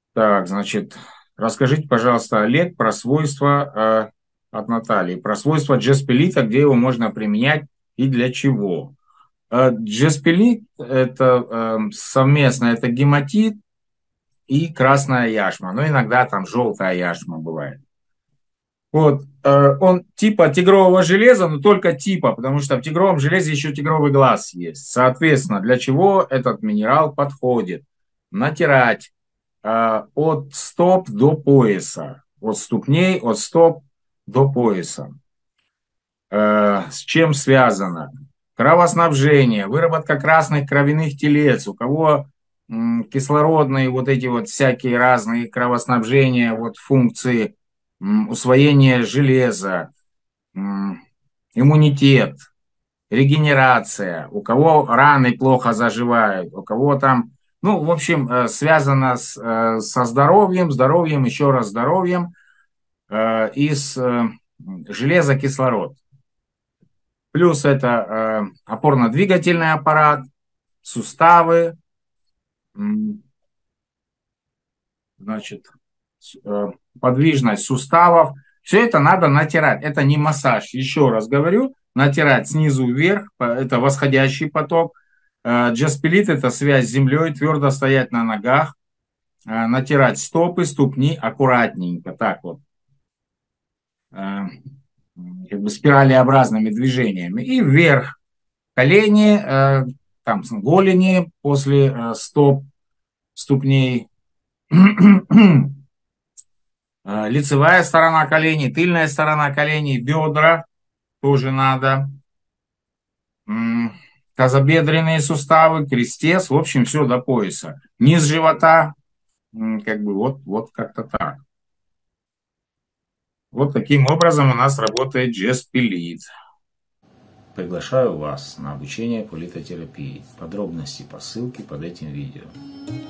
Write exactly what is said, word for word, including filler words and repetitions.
Так, значит, расскажите, пожалуйста, Олег, про свойства э, от Натальи, про свойства джеспелита, где его можно применять и для чего. Э, джеспелит– это э, совместно, это гематит и красная яшма, но иногда там желтая яшма бывает. Вот, э, он типа тигрового железа, но только типа, потому что в тигровом железе еще тигровый глаз есть. Соответственно, для чего этот минерал подходит? Натирать э, от стоп до пояса, от ступней, от стоп до пояса. Э, с чем связано? Кровоснабжение, выработка красных кровяных телец, у кого м, кислородные вот эти вот всякие разные кровоснабжения, вот функции м, усвоения железа, м, иммунитет, регенерация, у кого раны плохо заживают, у кого там, ну, в общем, э, связано с, э, со здоровьем, здоровьем, еще раз здоровьем, э, из э, железа кислород. Плюс это э, опорно-двигательный аппарат, суставы, м, значит, с- э, подвижность суставов. Все это надо натирать. Это не массаж. Еще раз говорю, натирать снизу вверх. по- Это восходящий поток. Э, Джаспилит– это связь с землей. Твердо стоять на ногах. Э, натирать стопы, ступни аккуратненько. Так вот. э, Как бы спиралеобразными движениями. И вверх. Колени, э, там голени после э, стоп, ступней. Э, лицевая сторона коленей, тыльная сторона коленей, бедра тоже надо. М, Тазобедренные суставы, крестец, в общем, все до пояса. Низ живота, м, как бы вот, вот как-то так. Вот таким образом у нас работает джеспилит. Приглашаю вас на обучение политотерапии. Подробности по ссылке под этим видео.